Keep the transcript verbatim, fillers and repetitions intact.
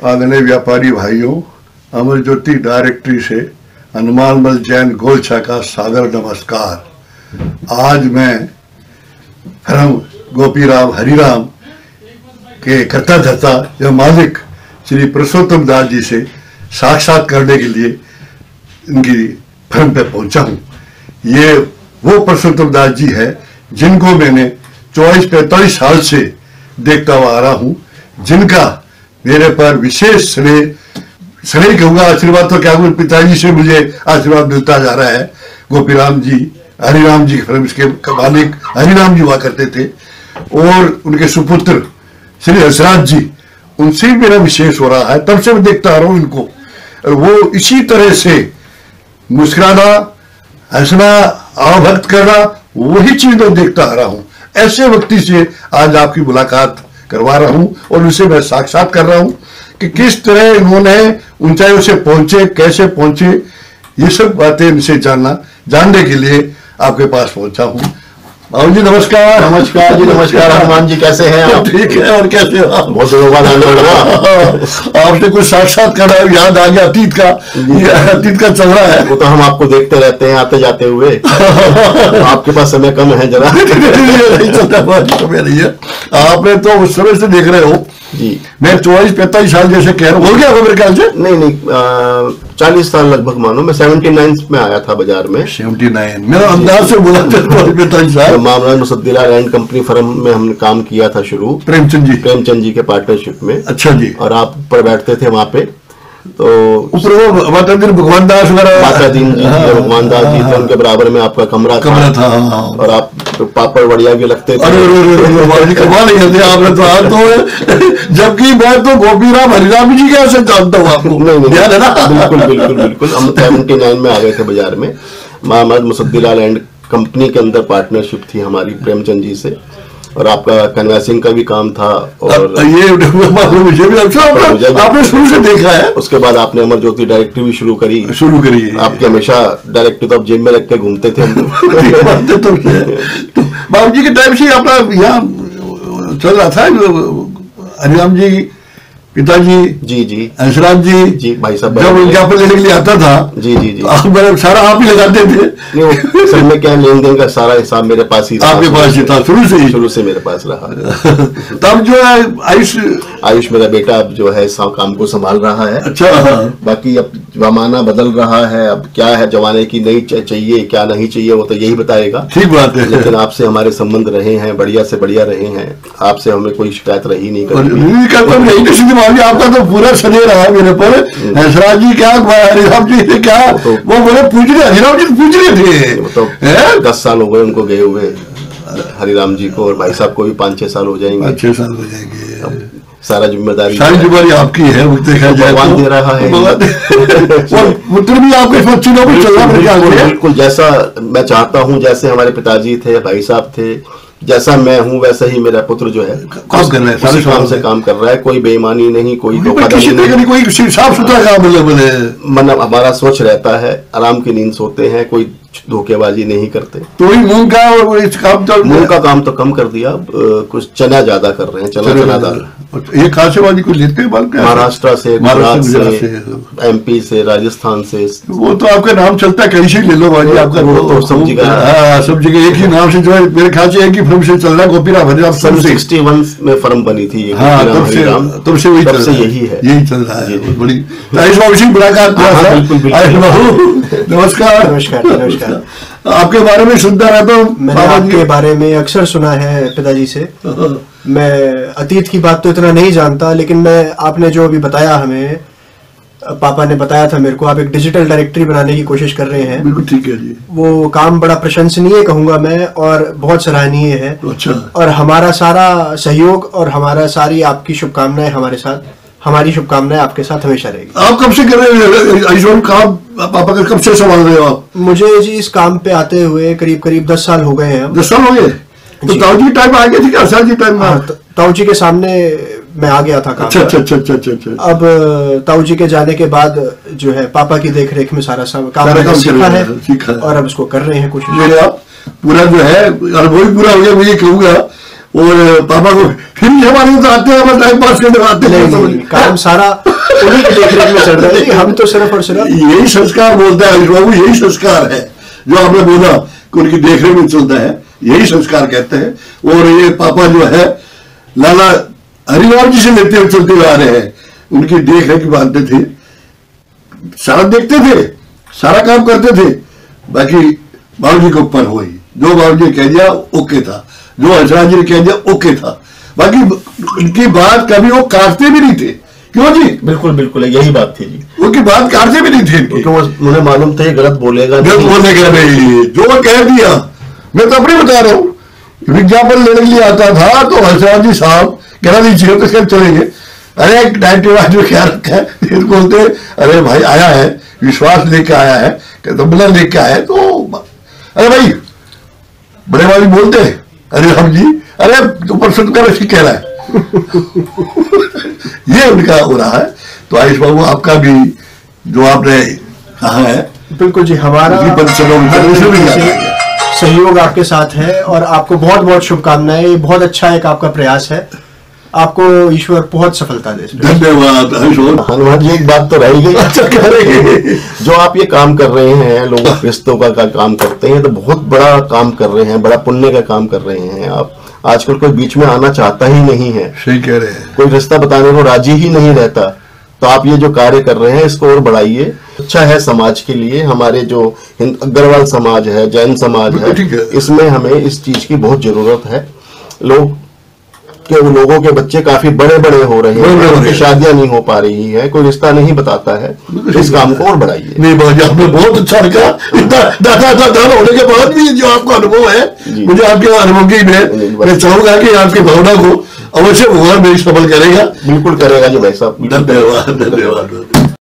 आदरणीय व्यापारी भाइयों, अमर ज्योति डायरेक्टरी से हनुमानमल जैन गोलछा का सादर नमस्कार। आज मैं फिल्म गोपीराम हरिराम के कर्ता धर्ता या मालिक श्री पुरुषोत्तम दास जी से साक्षात करने के लिए इनकी फिल्म पे पहुंचा हूँ। ये वो पुरुषोत्तम दास जी है जिनको मैंने चौबीस पैंतालीस साल से देखता हुआ आ रहा हूँ, जिनका मेरे पर विशेष स्नेह स्नेह कहूँगा, आशीर्वाद तो क्या कहूँ, पिताजी से मुझे आशीर्वाद मिलता जा रहा है। गोपीराम जी हरिराम जी की फिल्म के मालिक हरिराम जी हुआ करते थे और उनके सुपुत्र श्री हंसराज जी, उनसे भी मेरा विशेष हो रहा है। तब से मैं देखता आ रहा हूँ इनको, और वो इसी तरह से मुस्कुराना, हंसना, आवभक्त करना, वही चीज मैं देखता आ रहा हूँ। ऐसे व्यक्ति से आज आपकी मुलाकात करवा रहा हूँ और उनसे मैं साक्षात कर रहा हूँ कि किस तरह इन्होंने ऊंचाइयों से पहुंचे, कैसे पहुंचे, ये सब बातें इनसे जानना जानने के लिए आपके पास पहुंचा हूँ। बाबू जी नमस्कार। नमस्कार जी, नमस्कार। हनुमान जी कैसे हैं आप? ठीक है, और कैसे हो आप? बहुत दिनों बाद आपने कुछ साक्षात करा, याद आ गया अतीत का, अतीत का चल रहा है। वो तो हम आपको देखते रहते हैं आते जाते हुए। आपके पास समय कम है जरा। नहीं चलता, समय नहीं है। आपने तो उस समय से देख रहे हो जी। मैं चौबीस पैंतालीस साल जैसे कह रहा हूँ, हो गया मेरे ख्याल से। नहीं नहीं, चालीस साल लगभग मानो। मैं सेवेंटी नाइन में आया था बाजार में। सेवेंटी नाइन मेरा अंदाज से बोला पैंतालीस साल। मामला मुसद्दिला लैंड कंपनी फर्म में हमने काम किया था शुरू, प्रेमचंद जी प्रेमचंद जी के पार्टनरशिप में। अच्छा जी। और आप ऊपर बैठते थे वहां पे, तो ऊपर वो माता दिन भगवान दास वगैरह, माता दिन जी, भगवान दास जी थे, उनके बराबर में आपका कमरा कमरा था, था और आप तो पापड़ बढ़िया भी लगते थे। अरे कमाल नहीं करते आपने तो। आज तो जबकि मैं तो गोपीराम हरिराम जी कैसे जानता हूँ आपको, नहीं याद है ना? बिल्कुल बिल्कुल बिल्कुल। हम सेवेंटी नाइन में आ गए थे बाजार में। मोहम्मद मुसद्दिला लैंड कंपनी के अंदर पार्टनरशिप थी हमारी प्रेमचंद जी से, और आपका कन्वेंसिंग का भी काम था। और ये मुझे भी आपने शुरू से देखा है। उसके बाद आपने अमर ज्योति डायरेक्टरी भी शुरू करी शुरू करी आपके हमेशा डायरेक्टर तो आप जेब में रख के घूमते थे हम। तो बाबू जी के टाइम से अपना यहाँ चल रहा था हरिराम जी, पिताजी जी जी, हंसराज जी जी भाई साहब, जब विज्ञापन लेने के लिए आता था जी जी जी आप मेरे सारा आप ही लगाते थे। नहीं, सर में क्या लेन देन का सारा हिसाब मेरे पास ही आपके पास ही था, शुरू से ही शुरू से मेरे पास रहा। तब जो है आयुष आयुष मेरा बेटा अब जो है काम को संभाल रहा है। अच्छा। बाकी अब जमाना बदल रहा है, अब क्या है जमाने की नहीं चाहिए क्या नहीं चाहिए वो तो यही बताएगा। ठीक बात है। लेकिन आपसे हमारे संबंध रहे हैं, बढ़िया से बढ़िया रहे हैं। आपसे हमें कोई शिकायत रही नहीं करती। आपका तो पूरा सजे रहा है मेरे पर। हंसराज जी क्या, हरिराम जी क्या, तो, वो बोले पूछ रहे, हरिराम जी पूछ रहे थे। तो दस साल हो गए उनको गए हुए, हरिराम जी को, और भाई साहब को भी पाँच छह साल हो जाएंगे। छह साल हो जाएंगे। सारा जिम्मेदारी सारी जिम्मेदारी आपकी है, भगवान दे रहा है। पुत्र भी आपके चुनाव में चल रहा है। बिल्कुल जैसा मैं चाहता हूँ, जैसे हमारे पिताजी थे, भाई साहब थे, जैसा मैं हूँ वैसा ही मेरा पुत्र जो है काम कर रहा है, सारे काम से काम कर रहा है। कोई बेईमानी नहीं, कोई धोखाधड़ी नहीं, कोई साफ सुथरा काम है। मतलब हमारा सोच रहता है, आराम की नींद सोते हैं, कोई धोखेबाजी नहीं करते। तो मूंग का काम तो मूंग का काम तो कम कर दिया, कुछ चना ज्यादा कर रहे हैं, चना चना दाल। ये खासेबाजी को लेते हैं महाराष्ट्र से, गुजरात से, एमपी से, राजस्थान से। वो तो आपका नाम चलता है, कहीं से ले लो बाजी आपका, वो तो सब जगह सब जगह एक ही नाम से जो है मेरे ख्याल से एक ही फिल्म से चल रहा है। गोपीराम हरिराम सन सिक्सटी वन में फिल्म बनी थी, तब से तब से वही तब से यही है, यही चल रहा है। बड़ी मुलाकात। नमस्कार नमस्कार नमस्कार। आपके बारे में सुनता रहता हूँ। मैंने आपके बारे में अक्सर सुना है पिताजी से। मैं अतीत की बात तो इतना नहीं जानता, लेकिन मैं आपने जो अभी बताया, हमें पापा ने बताया था मेरे को, आप एक डिजिटल डायरेक्टरी बनाने की कोशिश कर रहे हैं। बिल्कुल ठीक है जी। वो काम बड़ा प्रशंसनीय कहूंगा मैं, और बहुत सराहनीय है। अच्छा। और हमारा सारा सहयोग और हमारा सारी आपकी शुभकामनाएं हमारे साथ, हमारी शुभकामनाएं आपके साथ हमेशा रहेगी। आप कब से कर रहे हो काम? पापा का कब से संभाल रहे हो आप? मुझे जी इस काम पे आते हुए करीब करीब दस साल हो गए हैं। दस साल हो गए? तो ताऊ जी टाइम आ गए थे क्या? जी टाइम में ताऊ जी के सामने मैं आ गया था काम। अच्छा अच्छा अच्छा अच्छा अच्छा। अब ताऊ जी के जाने के बाद जो है पापा की देख रेख में सारा काम सीखा है, सीखा है और अब इसको कर रहे हैं कुछ। पूरा जो है अनुभव पूरा हो गया, मैं ये कहूँगा और पापा को फिर भी हमारे तो आते हैं, टाइम पास करने आते नहीं, नहीं, नहीं, काम सारा उन्हीं की देखरेख में चल रहा है, हम तो सिर्फ और सिर्फ यही संस्कार बोलता है हरीश बाबू, यही संस्कार है जो आपने बोला कि उनकी देखरेख में चलता है, यही संस्कार कहते हैं। और ये पापा जो है लाला हरिराम जी से लेते हुए चलते हुए आ रहे हैं, उनकी देखरेख मानते थे, सारा देखते थे, सारा काम करते थे, बाकी बाबू जी के ऊपर हुई, जो बाबू जी कह दिया ओके था, जो हंसराज जी ने कह दिया ओके था, बाकी उनकी बात कभी वो काटते भी नहीं थे। क्यों जी? बिल्कुल बिल्कुल यही बात थी जी, उनकी बात काटते भी नहीं थे, क्योंकि वो मुझे मालूम था ये गलत बोलेगा, गलत बोलेगा नहीं, जो कह दिया। मैं तो अपने बता रहा हूँ, विज्ञापन लेने के लिए आता था तो हंसराज जी साहब कह दीजिए तो सब चलेंगे, अरे नाइन्टी वाइट में क्या रखा है, फिर बोलते अरे भाई आया है, विश्वास लेके आया है, तबला लेके आया है, तो अरे भाई बड़े भाई बोलते अरे हम जी अरे तो परसों का वैसे कह रहा है ये उनका हो रहा है। तो आयुष बाबू आपका भी जो आपने कहा है बिल्कुल जी, हमारा सहयोग आपके साथ है और आपको बहुत बहुत शुभकामनाएं। ये बहुत अच्छा एक आपका प्रयास है, आपको ईश्वर बहुत सफलता दे। धन्यवाद हनुमान जी, एक बात तो रह गई, अच्छा कह रहे जो आप ये काम कर रहे हैं, लोगों के रिश्तों का, का काम करते हैं, तो बहुत बड़ा काम कर रहे हैं, बड़ा पुण्य का काम कर रहे हैं आप। आजकल कोई बीच में आना चाहता ही नहीं है, सही कह रहे हैं, कोई रिश्ता बताने को राजी ही नहीं रहता। तो आप ये जो कार्य कर रहे हैं इसको और बढ़ाइए, अच्छा है समाज के लिए। हमारे जो अग्रवाल समाज है, जैन समाज है, इसमें हमें इस चीज की बहुत जरूरत है। लोग के लोगों के बच्चे काफी बड़े बड़े हो रहे हैं, उनकी शादियां नहीं हो पा रही है, कोई रिश्ता नहीं बताता है, इस काम को और बढ़ाइए। नहीं बाजी, आपने बहुत अच्छा रखा, इतना दादा दादा होने के बाद भी जो आपका अनुभव है, मुझे आपके अनुभव की में मैं चाहूंगा कि आपकी भावना को अवश्य भगवान मेरी सफल करेगा। बिल्कुल करेगा जी भाई साहब। धन्यवाद धन्यवाद।